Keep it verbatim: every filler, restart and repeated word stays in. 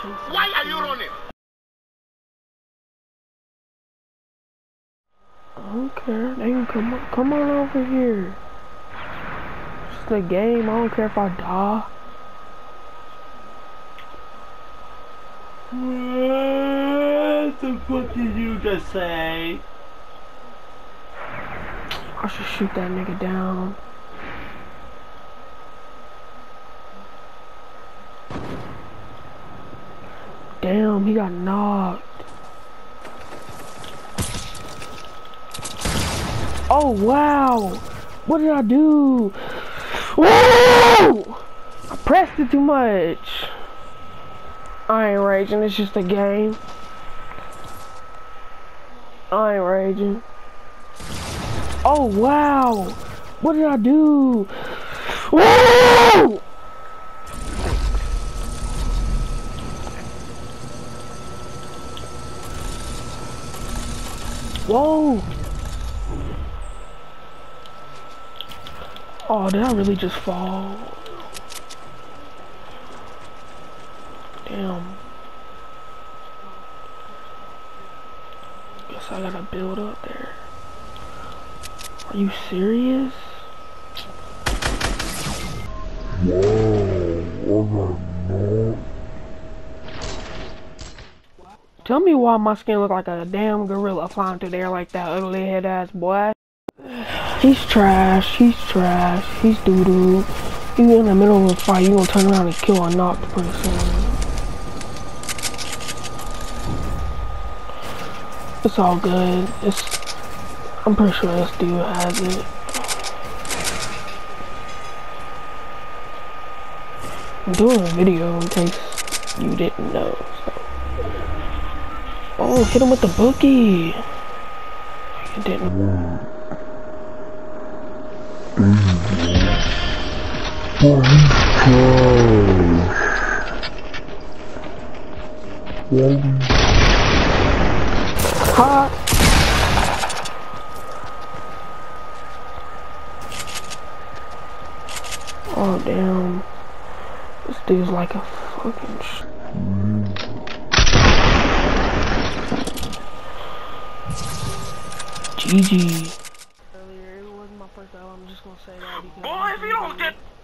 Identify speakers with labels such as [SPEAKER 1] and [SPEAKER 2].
[SPEAKER 1] Why are you running?
[SPEAKER 2] I don't care. They can come on, come on over here. It's the game. I don't care if I die.
[SPEAKER 3] What the fuck did you just say?
[SPEAKER 2] I should shoot that nigga down. Damn, he got knocked. Oh wow! What did I do? Woo! I pressed it too much. I ain't raging, it's just a game. I ain't raging. Oh wow! What did I do? Woo! Whoa! Oh, did I really just fall? Damn. Guess I gotta build up there. Are you serious?
[SPEAKER 4] Whoa,
[SPEAKER 2] Tell me why my skin look like a damn gorilla flying through there like that ugly head ass boy. He's trash, he's trash, he's doo doo. You in the middle of a fight, you gonna turn around and kill a knocked person. It's all good. It's I'm pretty sure this dude has it. I'm doing a video in case you didn't know. So. Oh, hit him with the boogie. It didn't. Hot. Oh damn. This dude's like a fucking sh G G. Earlier, it wasn't my first time. I'm just gonna say that because
[SPEAKER 1] Boy, if you don't get